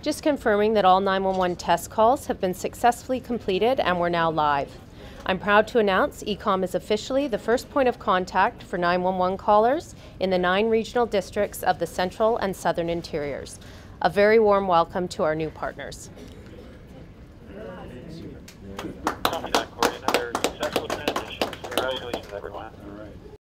Just confirming that all 911 test calls have been successfully completed and we're now live. I'm proud to announce E-Comm is officially the first point of contact for 911 callers in the 9 regional districts of the Central and Southern Interiors. A very warm welcome to our new partners. Copy that, Corey. Another successful transition. Congratulations, everyone.